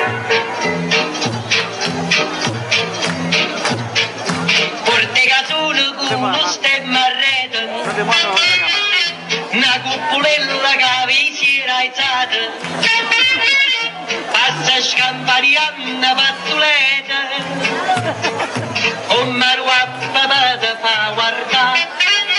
Uno stemma a rete, una cupolella che vi si era alzata, passa scamparianna pazzoletta, un maruappa te fa guardare.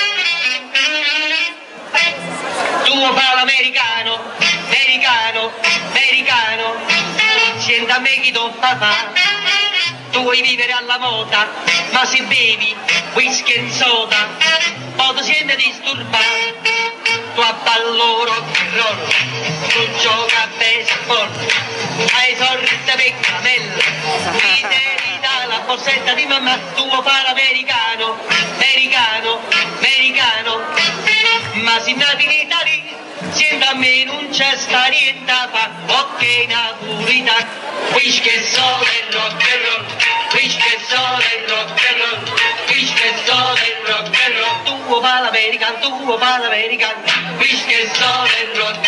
Tu fa l'americano, americano, americano, senta a me chi tu fa. Tu vuoi vivere alla moda, ma se bevi whisky e soda, poi ti senti disturbato. Tu abballo rock and roll, tu gioca a baseball, hai sorte per camella, ti devi dare la borsetta di mamma, tu fa l'americano, americano, americano, ma se nati in Italia, senti a me non c'è sta niente fa, ok naturalità, whisky e soda e rock and roll, whisky e soda e rock and roll, whisky e soda e rock and roll, tu fa l'americano, whisky e soda e rock